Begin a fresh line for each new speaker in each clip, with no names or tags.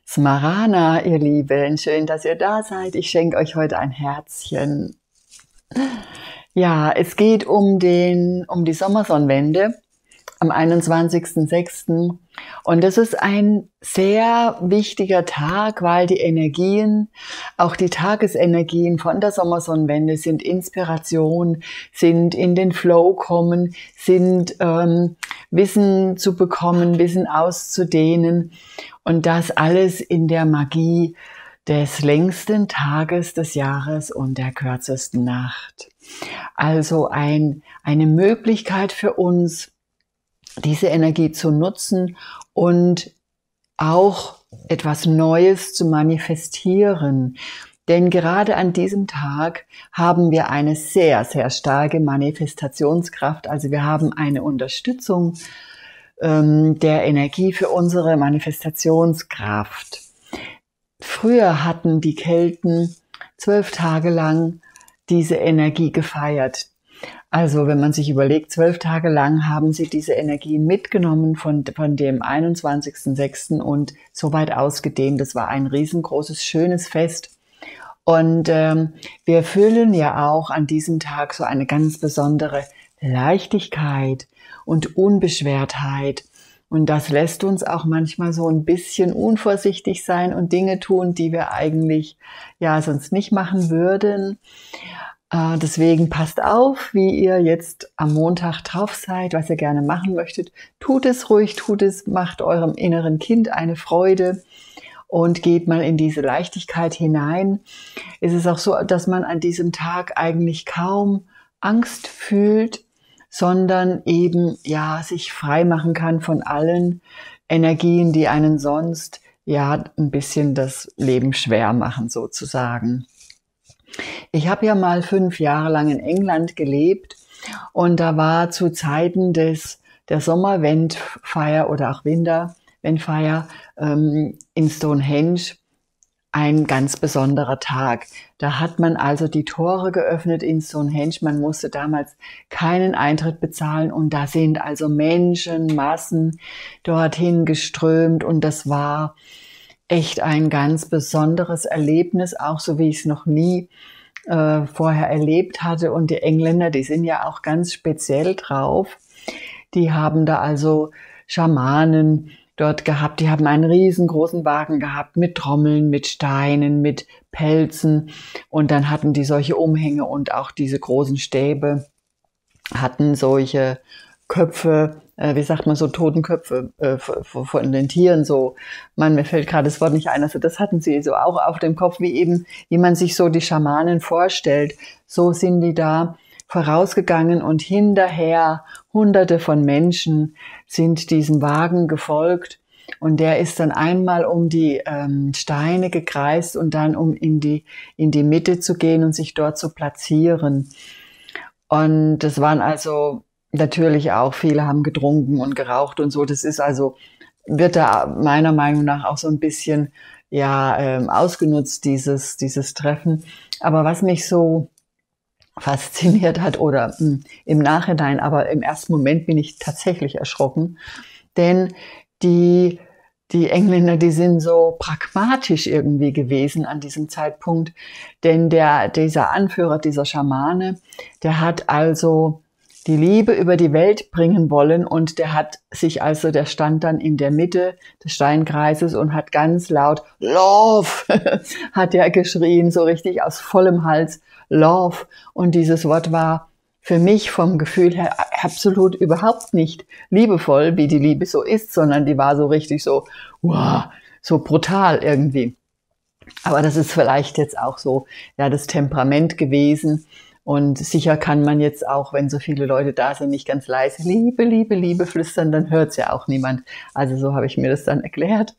Smarana, ihr Lieben, schön, dass ihr da seid. Ich schenke euch heute ein Herzchen. Ja, es geht um die Sommersonnenwende am 21.06. Und das ist ein sehr wichtiger Tag, weil die Energien, auch die Tagesenergien von der Sommersonnenwende sind Inspiration, sind in den Flow kommen, sind Wissen zu bekommen, Wissen auszudehnen und das alles in der Magie des längsten Tages des Jahres und der kürzesten Nacht. Also eine Möglichkeit für uns, diese Energie zu nutzen und auch etwas Neues zu manifestieren. Denn gerade an diesem Tag haben wir eine sehr, sehr starke Manifestationskraft. Also wir haben eine Unterstützung der Energie für unsere Manifestationskraft. Früher hatten die Kelten 12 Tage lang diese Energie gefeiert. Also wenn man sich überlegt, 12 Tage lang haben sie diese Energien mitgenommen von dem 21.06. und so weit ausgedehnt. Das war ein riesengroßes, schönes Fest. Und wir fühlen ja auch an diesem Tag so eine ganz besondere Leichtigkeit und Unbeschwertheit. Und das lässt uns auch manchmal so ein bisschen unvorsichtig sein und Dinge tun, die wir eigentlich ja sonst nicht machen würden. Deswegen passt auf, wie ihr jetzt am Montag drauf seid, was ihr gerne machen möchtet. Tut es ruhig, macht eurem inneren Kind eine Freude und geht mal in diese Leichtigkeit hinein. Es ist auch so, dass man an diesem Tag eigentlich kaum Angst fühlt, sondern eben ja sich frei machen kann von allen Energien, die einen sonst ja ein bisschen das Leben schwer machen sozusagen. Ich habe ja mal 5 Jahre lang in England gelebt und da war zu Zeiten der Sommerwendfeier oder auch Winterwendfeier in Stonehenge ein ganz besonderer Tag. Da hat man also die Tore geöffnet in Stonehenge. Man musste damals keinen Eintritt bezahlen und da sind also Menschenmassen dorthin geströmt und das war echt ein ganz besonderes Erlebnis, auch so wie ich es noch nie vorher erlebt hatte. Und die Engländer, die sind ja auch ganz speziell drauf. Die haben da also Schamanen dort gehabt. Die haben einen riesengroßen Wagen gehabt mit Trommeln, mit Steinen, mit Pelzen. Und dann hatten die solche Umhänge und auch diese großen Stäbe hatten solche Köpfe, wie sagt man, so Totenköpfe von den Tieren, so, mir fällt gerade das Wort nicht ein, also das hatten sie so auch auf dem Kopf, wie man sich so die Schamanen vorstellt. So sind die da vorausgegangen und hinterher Hunderte von Menschen sind diesem Wagen gefolgt und der ist dann einmal um die Steine gekreist und dann um in die Mitte zu gehen und sich dort zu platzieren. Und das waren also natürlich auch, viele haben getrunken und geraucht und so. Das ist also, wird da meiner Meinung nach auch so ein bisschen ausgenutzt, dieses Treffen. Aber was mich so fasziniert hat oder im Nachhinein, aber im ersten Moment bin ich tatsächlich erschrocken, denn die Engländer, die sind so pragmatisch irgendwie gewesen an diesem Zeitpunkt, denn dieser Anführer, dieser Schamane, der hat also die Liebe über die Welt bringen wollen und der stand dann in der Mitte des Steinkreises und hat ganz laut Love, hat er geschrien, so richtig aus vollem Hals, Love. Und dieses Wort war für mich vom Gefühl her absolut überhaupt nicht liebevoll, wie die Liebe so ist, sondern die war so richtig so, wow, so brutal irgendwie. Aber das ist vielleicht jetzt auch so, ja, das Temperament gewesen. Und sicher kann man jetzt auch, wenn so viele Leute da sind, nicht ganz leise Liebe, Liebe, Liebe flüstern, dann hört es ja auch niemand. Also so habe ich mir das dann erklärt.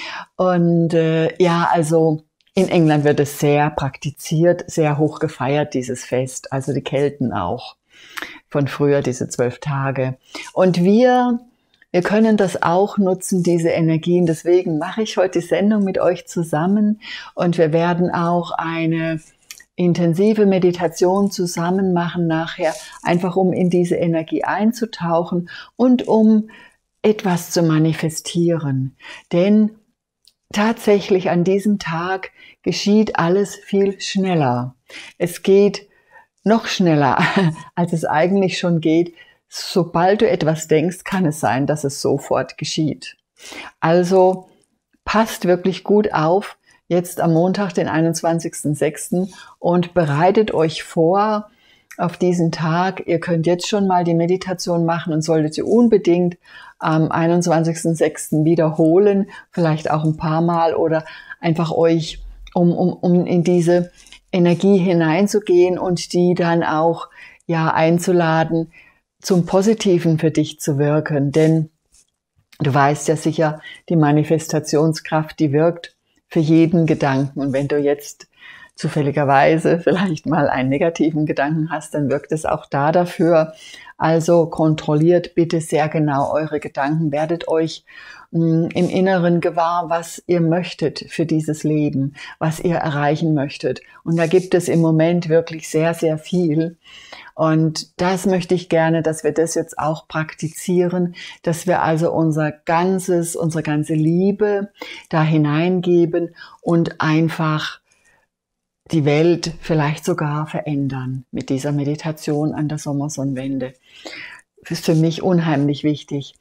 Und also in England wird es sehr praktiziert, sehr hoch gefeiert, dieses Fest. Also die Kelten auch von früher, diese 12 Tage. Und wir können das auch nutzen, diese Energien. Deswegen mache ich heute die Sendung mit euch zusammen und wir werden auch eine intensive Meditation zusammen machen nachher, einfach um in diese Energie einzutauchen und um etwas zu manifestieren. Denn tatsächlich an diesem Tag geschieht alles viel schneller. Es geht noch schneller, als es eigentlich schon geht. Sobald du etwas denkst, kann es sein, dass es sofort geschieht. Also passt wirklich gut auf, jetzt am Montag, den 21.06. und bereitet euch vor auf diesen Tag. Ihr könnt jetzt schon mal die Meditation machen und solltet sie unbedingt am 21.06. wiederholen, vielleicht auch ein paar Mal oder einfach euch, um in diese Energie hineinzugehen und die dann auch einzuladen, zum Positiven für dich zu wirken. Denn du weißt ja sicher, die Manifestationskraft, die wirkt für jeden Gedanken. Und wenn du jetzt zufälligerweise vielleicht mal einen negativen Gedanken hast, dann wirkt es auch da dafür. Also kontrolliert bitte sehr genau eure Gedanken, werdet euch im Inneren gewahr, was ihr möchtet für dieses Leben, was ihr erreichen möchtet. Und da gibt es im Moment wirklich sehr, sehr viel. Und das möchte ich gerne, dass wir das jetzt auch praktizieren, dass wir also unsere ganze Liebe da hineingeben und einfach die Welt vielleicht sogar verändern mit dieser Meditation an der Sommersonnenwende. Das ist für mich unheimlich wichtig.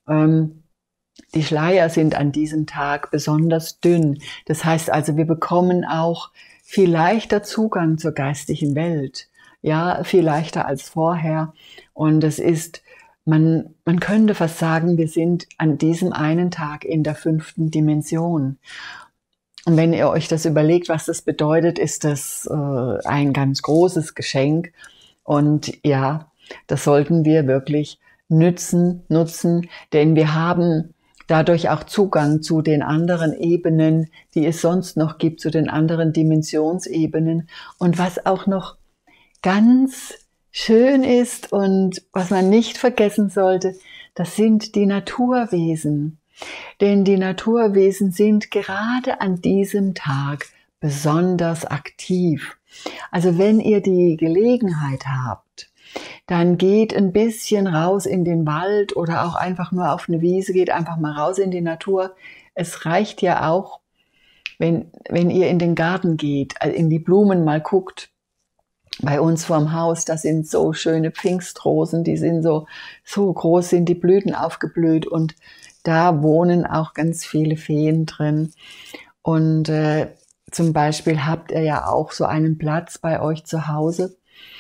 Die Schleier sind an diesem Tag besonders dünn. Das heißt also, wir bekommen auch viel leichter Zugang zur geistigen Welt. Ja, viel leichter als vorher. Und es ist, man könnte fast sagen, wir sind an diesem einen Tag in der 5. Dimension. Und wenn ihr euch das überlegt, was das bedeutet, ist das ein ganz großes Geschenk. Und ja, das sollten wir wirklich nutzen, denn wir haben dadurch auch Zugang zu den anderen Ebenen, die es sonst noch gibt, zu den anderen Dimensionsebenen. Und was auch noch ganz schön ist und was man nicht vergessen sollte, das sind die Naturwesen. Denn die Naturwesen sind gerade an diesem Tag besonders aktiv. Also wenn ihr die Gelegenheit habt, dann geht ein bisschen raus in den Wald oder auch einfach nur auf eine Wiese, geht einfach mal raus in die Natur. Es reicht ja auch, wenn ihr in den Garten geht, in die Blumen mal guckt. Bei uns vorm Haus, da sind so schöne Pfingstrosen, die sind so groß, sind die Blüten aufgeblüht und da wohnen auch ganz viele Feen drin. Und zum Beispiel habt ihr ja auch so einen Platz bei euch zu Hause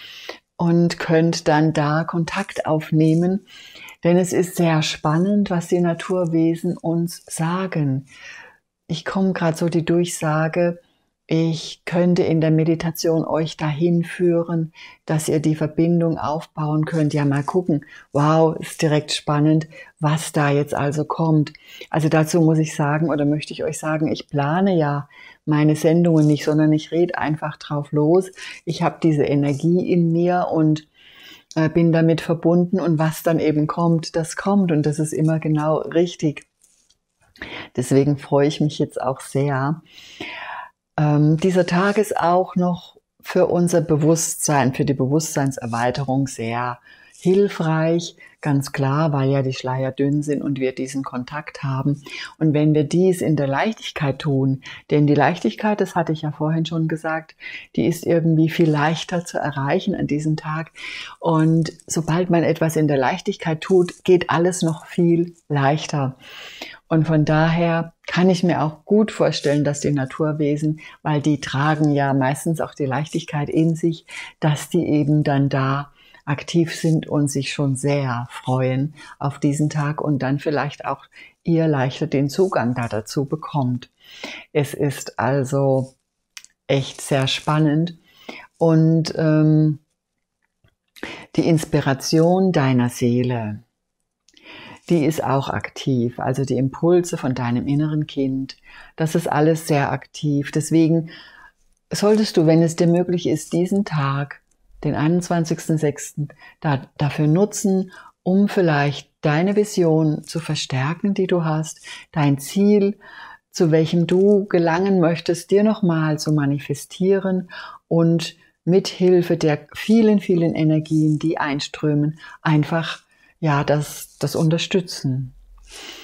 und könnt dann da Kontakt aufnehmen. Denn es ist sehr spannend, was die Naturwesen uns sagen. Ich komme gerade so die Durchsage, ich könnte in der Meditation euch dahin führen, dass ihr die Verbindung aufbauen könnt. Ja, mal gucken. Wow, ist direkt spannend, was da jetzt also kommt. Also dazu muss ich sagen oder möchte ich euch sagen, ich plane ja meine Sendungen nicht, sondern ich rede einfach drauf los. Ich habe diese Energie in mir und bin damit verbunden und was dann eben kommt, das kommt und das ist immer genau richtig. Deswegen freue ich mich jetzt auch sehr. Dieser Tag ist auch noch für unser Bewusstsein, für die Bewusstseinserweiterung sehr hilfreich, ganz klar, weil ja die Schleier dünn sind und wir diesen Kontakt haben. Und wenn wir dies in der Leichtigkeit tun, denn die Leichtigkeit, das hatte ich ja vorhin schon gesagt, die ist irgendwie viel leichter zu erreichen an diesem Tag. Und sobald man etwas in der Leichtigkeit tut, geht alles noch viel leichter. Und von daher kann ich mir auch gut vorstellen, dass die Naturwesen, weil die tragen ja meistens auch die Leichtigkeit in sich, dass die eben dann da aktiv sind und sich schon sehr freuen auf diesen Tag und dann vielleicht auch ihr leichter den Zugang da dazu bekommt. Es ist also echt sehr spannend und die Inspiration deiner Seele, die ist auch aktiv, also die Impulse von deinem inneren Kind, das ist alles sehr aktiv. Deswegen solltest du, wenn es dir möglich ist, diesen Tag, den 21.06., dafür nutzen, um vielleicht deine Vision zu verstärken, die du hast, dein Ziel, zu welchem du gelangen möchtest, dir nochmal zu manifestieren und mit Hilfe der vielen, vielen Energien, die einströmen, einfach das unterstützen.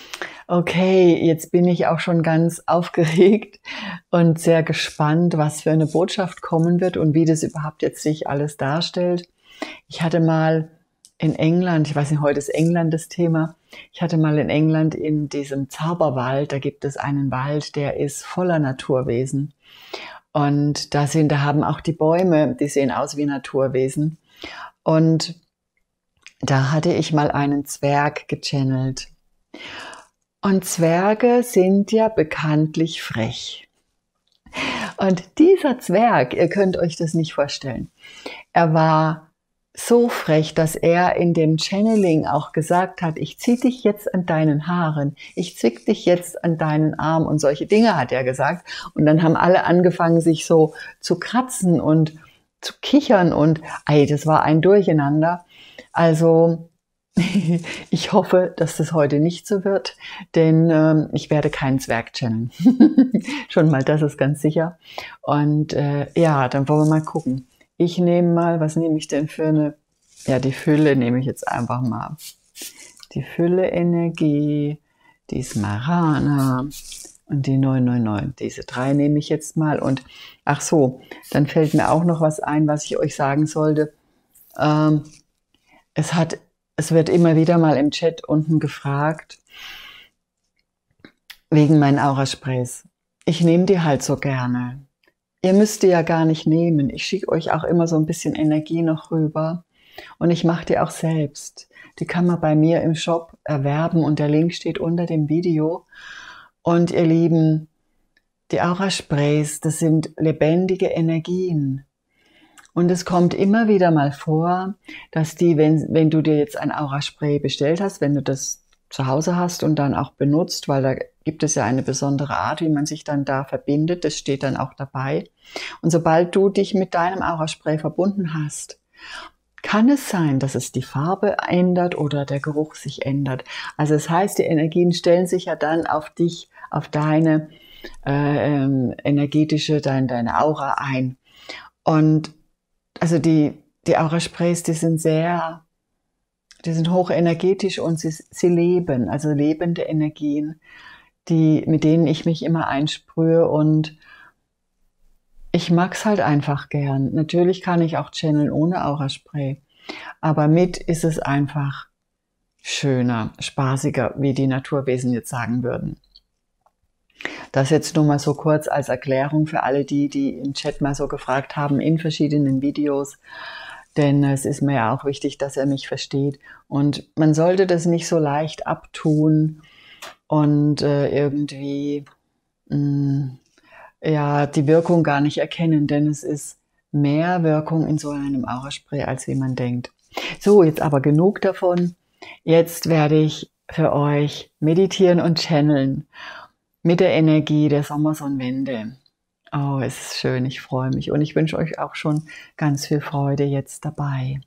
Okay, jetzt bin ich auch schon ganz aufgeregt und sehr gespannt, was für eine Botschaft kommen wird und wie das überhaupt jetzt sich alles darstellt. Ich hatte mal in England, ich weiß nicht, heute ist England das Thema, ich hatte mal in England in diesem Zauberwald, da gibt es einen Wald, der ist voller Naturwesen. Und da haben auch die Bäume, die sehen aus wie Naturwesen. Und da hatte ich mal einen Zwerg gechannelt. Und Zwerge sind ja bekanntlich frech. Und dieser Zwerg, ihr könnt euch das nicht vorstellen, er war so frech, dass er in dem Channeling auch gesagt hat, ich zieh dich jetzt an deinen Haaren, ich zwick dich jetzt an deinen Arm und solche Dinge hat er gesagt. Und dann haben alle angefangen, sich so zu kratzen und zu kichern und das war ein Durcheinander. Also ich hoffe, dass das heute nicht so wird, denn ich werde keinen Zwerg channeln. Schon mal, das ist ganz sicher. Und ja, dann wollen wir mal gucken. Ich nehme mal, was nehme ich denn für eine, ja, die Fülle nehme ich jetzt einfach mal. Die Fülle-Energie, die Smarana und die 999. Diese 3 nehme ich jetzt mal. Und ach so, dann fällt mir auch noch was ein, was ich euch sagen sollte. Es wird immer wieder mal im Chat unten gefragt, wegen meinen Aurasprays. Ich nehme die halt so gerne. Ihr müsst die ja gar nicht nehmen. Ich schicke euch auch immer so ein bisschen Energie noch rüber. Und ich mache die auch selbst. Die kann man bei mir im Shop erwerben und der Link steht unter dem Video. Und ihr Lieben, die Aurasprays, das sind lebendige Energien. Und es kommt immer wieder mal vor, dass die, wenn du dir jetzt ein Auraspray bestellt hast, wenn du das zu Hause hast und dann auch benutzt, weil da gibt es ja eine besondere Art, wie man sich dann da verbindet, das steht dann auch dabei. Und sobald du dich mit deinem Auraspray verbunden hast, kann es sein, dass es die Farbe ändert oder der Geruch sich ändert. Also das heißt, die Energien stellen sich ja dann auf dich, auf deine deine Aura ein. Und also die Aurasprays, die sind hochenergetisch und sie leben, also lebende Energien, mit denen ich mich immer einsprühe und ich mag's halt einfach gern. Natürlich kann ich auch channeln ohne Auraspray, aber mit ist es einfach schöner, spaßiger, wie die Naturwesen jetzt sagen würden. Das jetzt nur mal so kurz als Erklärung für alle die im Chat mal so gefragt haben in verschiedenen Videos. Denn es ist mir ja auch wichtig, dass er mich versteht. Und man sollte das nicht so leicht abtun und irgendwie ja, die Wirkung gar nicht erkennen. Denn es ist mehr Wirkung in so einem Auraspray, als wie man denkt. So, jetzt aber genug davon. Jetzt werde ich für euch meditieren und channeln. Mit der Energie der Sommersonnenwende. Oh, es ist schön, ich freue mich und ich wünsche euch auch schon ganz viel Freude jetzt dabei.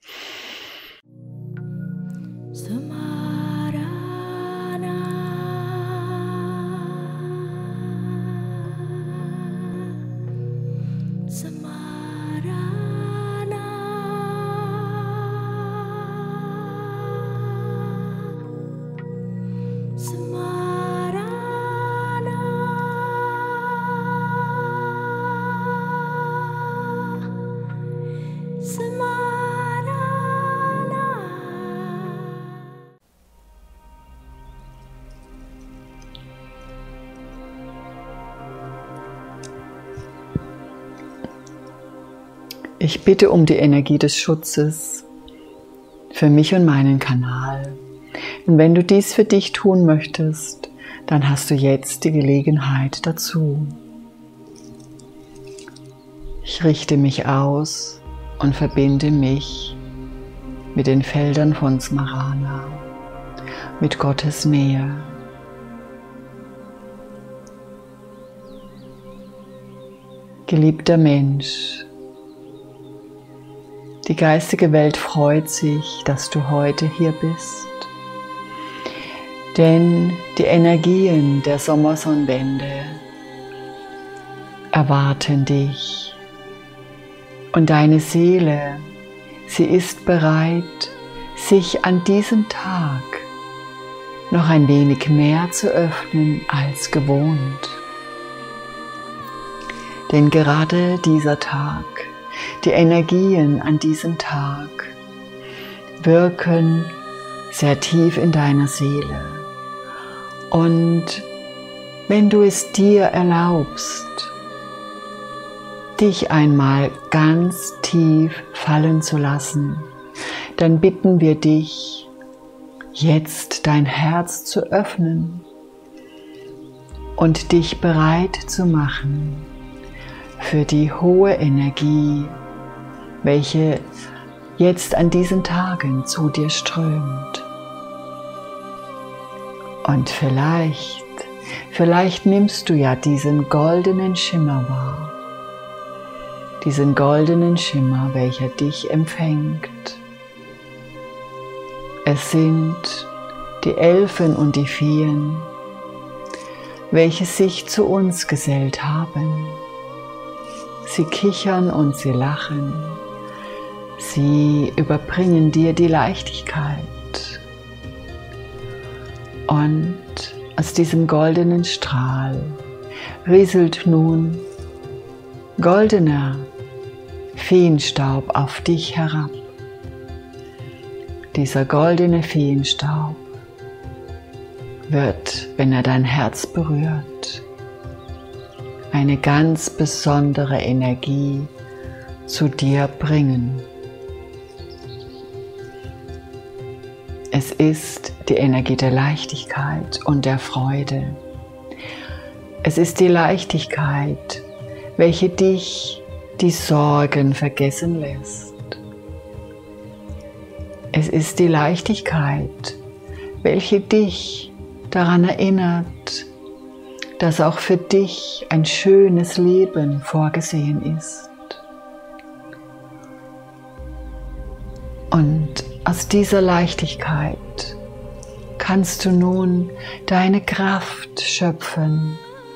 Ich bitte um die Energie des Schutzes für mich und meinen Kanal. Und wenn du dies für dich tun möchtest, dann hast du jetzt die Gelegenheit dazu. Ich richte mich aus und verbinde mich mit den Feldern von Smarana, mit Gottes Nähe. Geliebter Mensch, die geistige Welt freut sich, dass du heute hier bist, denn die Energien der Sommersonnenwende erwarten dich und deine Seele, sie ist bereit, sich an diesem Tag noch ein wenig mehr zu öffnen als gewohnt. Denn gerade dieser Tag, die Energien an diesem Tag wirken sehr tief in deiner Seele. Und wenn du es dir erlaubst, dich einmal ganz tief fallen zu lassen, dann bitten wir dich, jetzt dein Herz zu öffnen und dich bereit zu machen für die hohe Energie, welche jetzt an diesen Tagen zu dir strömt. Und vielleicht nimmst du ja diesen goldenen Schimmer wahr, diesen goldenen Schimmer, welcher dich empfängt. Es sind die Elfen und die Feen, welche sich zu uns gesellt haben. Sie kichern und sie lachen. Sie überbringen dir die Leichtigkeit. Und aus diesem goldenen Strahl rieselt nun goldener Feenstaub auf dich herab. Dieser goldene Feenstaub wird, wenn er dein Herz berührt, eine ganz besondere Energie zu dir bringen. Es ist die Energie der Leichtigkeit und der Freude. Es ist die Leichtigkeit, welche dich die Sorgen vergessen lässt. Es ist die Leichtigkeit, welche dich daran erinnert, dass auch für dich ein schönes Leben vorgesehen ist. Und aus dieser Leichtigkeit kannst du nun deine Kraft schöpfen,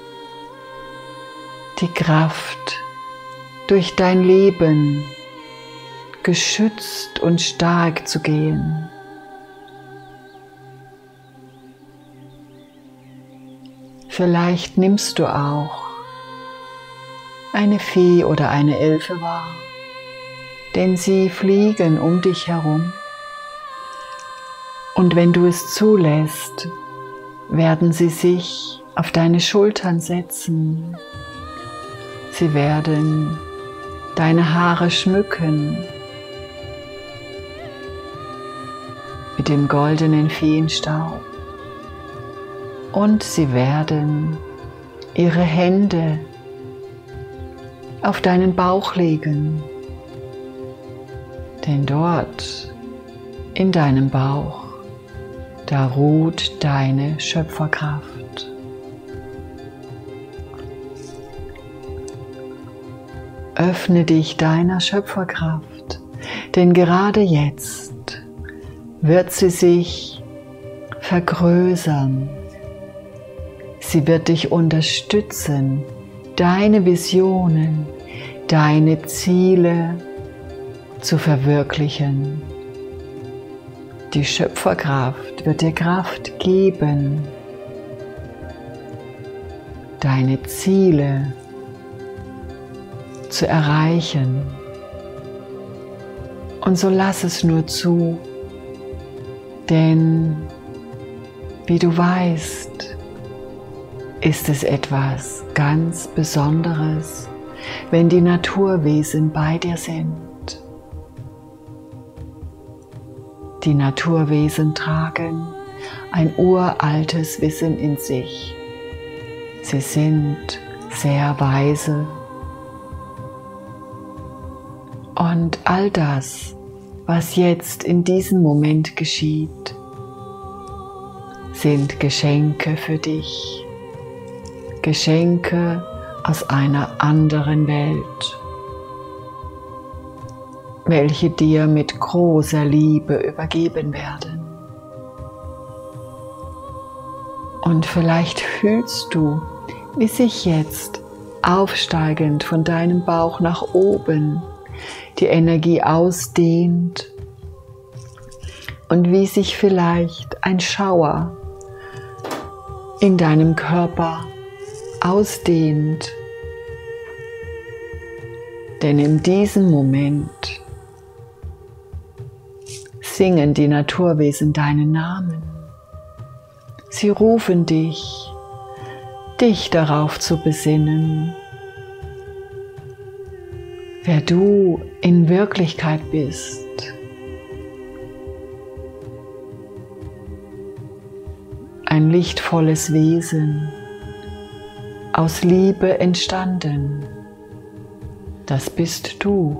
die Kraft, durch dein Leben geschützt und stark zu gehen. Vielleicht nimmst du auch eine Fee oder eine Elfe wahr, denn sie fliegen um dich herum. Und wenn du es zulässt, werden sie sich auf deine Schultern setzen. Sie werden deine Haare schmücken mit dem goldenen Feenstaub. Und sie werden ihre Hände auf deinen Bauch legen, denn dort in deinem Bauch, da ruht deine Schöpferkraft. Öffne dich deiner Schöpferkraft, denn gerade jetzt wird sie sich vergrößern. Sie wird dich unterstützen, deine Visionen, deine Ziele zu verwirklichen. Die Schöpferkraft wird dir Kraft geben, deine Ziele zu erreichen. Und so lass es nur zu, denn wie du weißt, ist es etwas ganz Besonderes, wenn die Naturwesen bei dir sind. Die Naturwesen tragen ein uraltes Wissen in sich. Sie sind sehr weise. Und all das, was jetzt in diesem Moment geschieht, sind Geschenke für dich. Geschenke aus einer anderen Welt, welche dir mit großer Liebe übergeben werden. Und vielleicht fühlst du, wie sich jetzt aufsteigend von deinem Bauch nach oben die Energie ausdehnt und wie sich vielleicht ein Schauer in deinem Körper ausdehnt. Denn in diesem Moment singen die Naturwesen deinen Namen. Sie rufen dich, dich darauf zu besinnen, wer du in Wirklichkeit bist. Ein lichtvolles Wesen, aus Liebe entstanden, das bist du.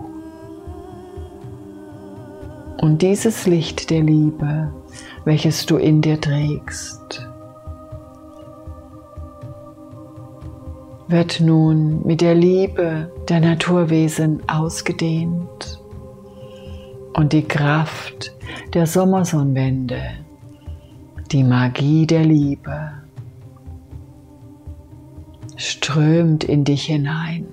Und dieses Licht der Liebe, welches du in dir trägst, wird nun mit der Liebe der Naturwesen ausgedehnt und die Kraft der Sommersonnenwende, die Magie der Liebe, strömt in dich hinein.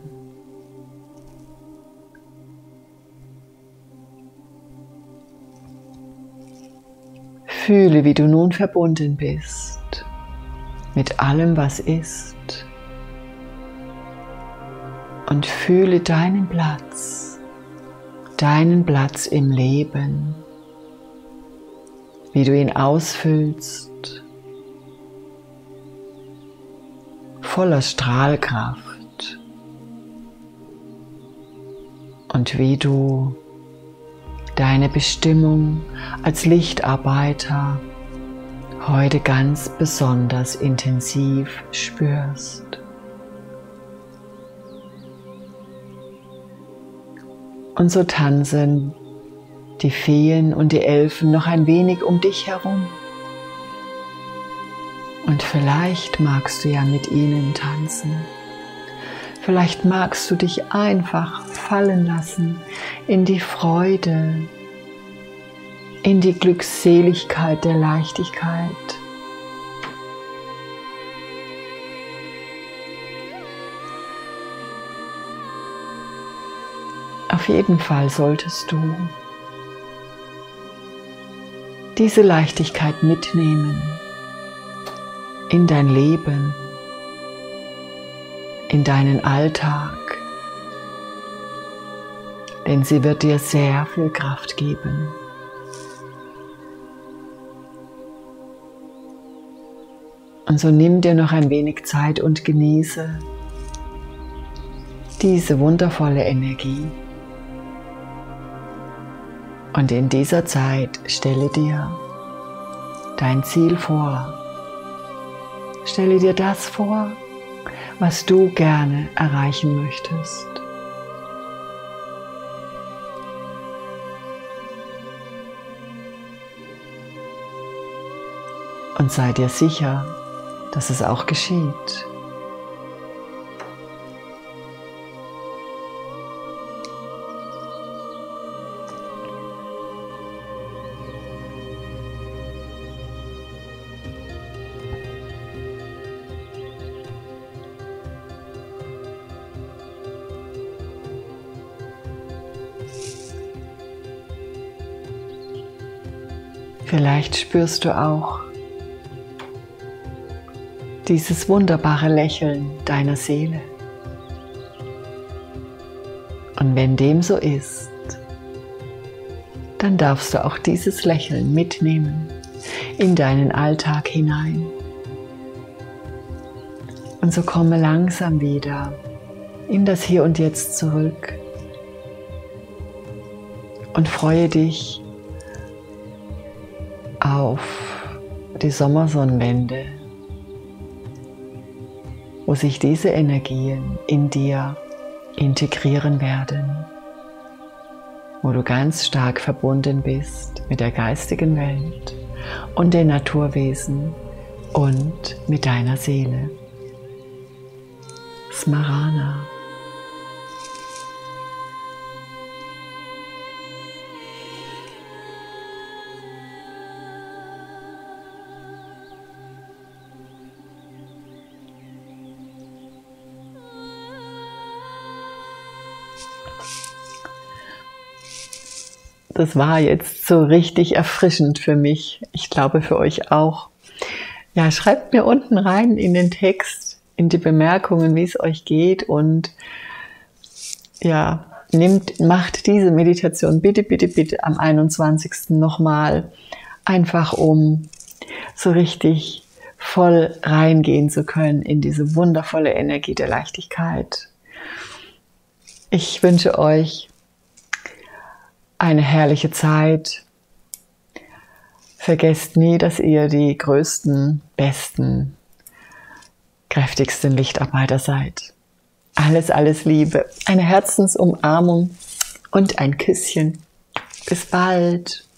Fühle, wie du nun verbunden bist mit allem, was ist, und fühle deinen Platz im Leben, wie du ihn ausfüllst, voller Strahlkraft, und wie du deine Bestimmung als Lichtarbeiter heute ganz besonders intensiv spürst. Und so tanzen die Feen und die Elfen noch ein wenig um dich herum. Und vielleicht magst du ja mit ihnen tanzen. Vielleicht magst du dich einfach fallen lassen in die Freude, in die Glückseligkeit der Leichtigkeit. Auf jeden Fall solltest du diese Leichtigkeit mitnehmen in dein Leben, in deinen Alltag, denn sie wird dir sehr viel Kraft geben. Und so nimm dir noch ein wenig Zeit und genieße diese wundervolle Energie. Und in dieser Zeit stelle dir dein Ziel vor. Stelle dir das vor, was du gerne erreichen möchtest. Und sei dir sicher, dass es auch geschieht. Vielleicht spürst du auch dieses wunderbare Lächeln deiner Seele. Und wenn dem so ist, dann darfst du auch dieses Lächeln mitnehmen in deinen Alltag hinein. Und so komme langsam wieder in das Hier und Jetzt zurück und freue dich auf die Sommersonnenwende, wo sich diese Energien in dir integrieren werden, wo du ganz stark verbunden bist mit der geistigen Welt und den Naturwesen und mit deiner Seele. Smarana. Das war jetzt so richtig erfrischend für mich. Ich glaube für euch auch. Ja, schreibt mir unten rein in den Text, in die Bemerkungen, wie es euch geht und ja, macht diese Meditation bitte, bitte, bitte am 21. nochmal, einfach um so richtig voll reingehen zu können in diese wundervolle Energie der Leichtigkeit. Ich wünsche euch eine herrliche Zeit. Vergesst nie, dass ihr die größten, besten, kräftigsten Lichtarbeiter seid. Alles, alles Liebe. Eine Herzensumarmung und ein Küsschen. Bis bald.